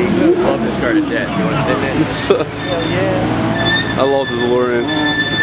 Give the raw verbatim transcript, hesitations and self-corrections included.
Love this car to death. You want to sit in it? Hell yeah. I love this Lawrence.